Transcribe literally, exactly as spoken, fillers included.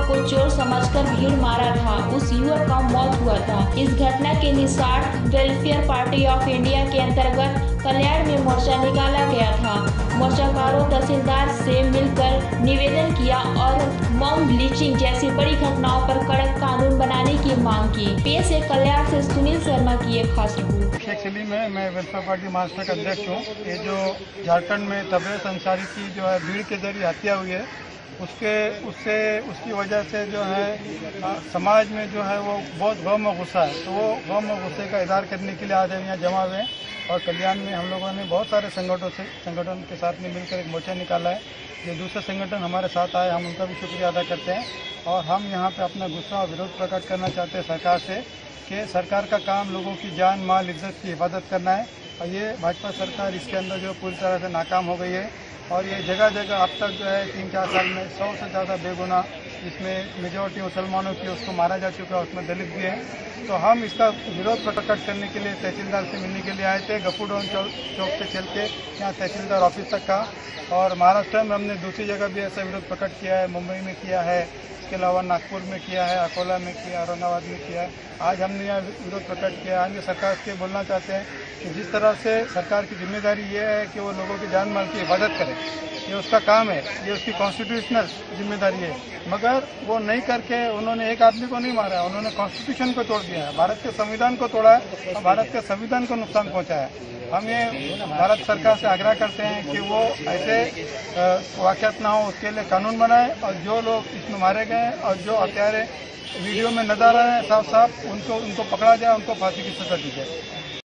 युवक को चोर समझकर भीड़ मारा था, उस युवक का मौत हुआ था। इस घटना के Nishad welfare party of India के अंतर्गत कल्याण में मोर्चा निकाला गया था। मोर्चाकारों तहसीलदार से मिलकर निवेदन किया और मॉब लिंचिंग जैसी बड़ी घटनाओं पर कड़क कानून बनाने की मांग की। पेश है कल्याण से सुनील शर्मा की एक खास रिपोर्ट। एक्चुअली में मैं वेलफेयर पार्टी महाराष्ट्र का अध्यक्ष हूँ। ये जो झारखंड में तबरेज़ अंसारी की जो है भीड़ के जरिए हत्या हुई है, उसके उससे उसकी वजह से जो है आ, समाज में जो है वो बहुत गम और गुस्सा है। तो वो गम और गुस्से का इज़हार करने के लिए आज हम यहाँ जमा हुए हैं और कल्याण में हम लोगों ने बहुत सारे संगठनों से संगठन के साथ में मिलकर एक मोर्चा निकाला है। जो दूसरे संगठन हमारे साथ आए, हम उनका भी शुक्रिया अदा करते हैं और हम यहाँ पे अपना गुस्सा और विरोध प्रकट करना चाहते हैं सरकार से कि सरकार का काम लोगों की जान माल इज्जत की हिफाजत करना है और ये भाजपा सरकार इसके अंदर जो पूरी तरह से नाकाम हो गई है और ये जगह जगह अब तक जो है तीन चार साल में सौ से ज़्यादा बेगुनाह, इसमें मेजॉरिटी मुसलमानों की उसको मारा जा चुका है, उसमें दलित भी हैं। तो हम इसका विरोध प्रकट करने के लिए तहसीलदार से मिलने के लिए आए थे। गफूडोन चौक चौक से चल के यहाँ तहसीलदार ऑफिस तक का, और महाराष्ट्र में हमने दूसरी जगह भी ऐसा विरोध प्रकट किया है, मुंबई में किया है, इसके अलावा नागपुर में किया है, अकोला में किया, औरंगाबाद में किया है। आज हमने यहाँ विरोध प्रकट किया। आज सरकार से बोलना चाहते हैं कि जिस तरह से सरकार की जिम्मेदारी ये है कि वो लोगों की जान माल की हिफाजत करे, ये उसका काम है, ये उसकी कॉन्स्टिट्यूशनल जिम्मेदारी है, मगर वो नहीं करके उन्होंने एक आदमी को नहीं मारा है, उन्होंने कॉन्स्टिट्यूशन को तोड़ दिया है, भारत के संविधान को तोड़ा है और भारत के संविधान को नुकसान पहुंचाया है। हम ये भारत सरकार से आग्रह करते हैं कि वो ऐसे वाक़यात ना हो, उसके लिए कानून बनाए और जो लोग इसमें मारे गए और जो हत्यारे वीडियो में नजर आ रहे हैं साफ साफ उनको उनको पकड़ा जाए, उनको फांसी की सजा दी जाए।